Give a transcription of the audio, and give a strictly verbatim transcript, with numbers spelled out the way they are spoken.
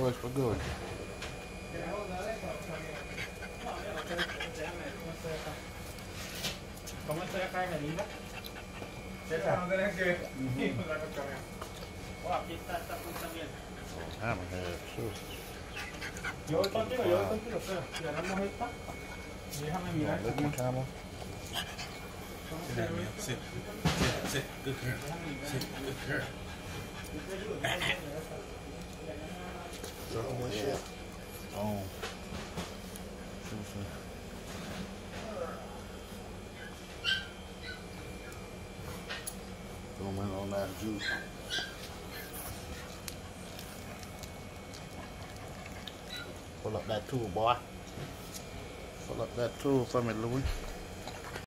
much for good. ¿Cómo estoy acá en el isla? Cerca no tenés que ir con la cochonera. Oh, aquí está esta punta también. Hammerhead, too. Yo voy contigo, yo voy contigo, pero si agarramos esta, déjame mirar. Look at camel. Sit, sit, sit, good girl. Sit, good girl. Yeah. Oh. Zoom in on that juice. Pull up that tool, boy. Pull up that tool for me, Louis.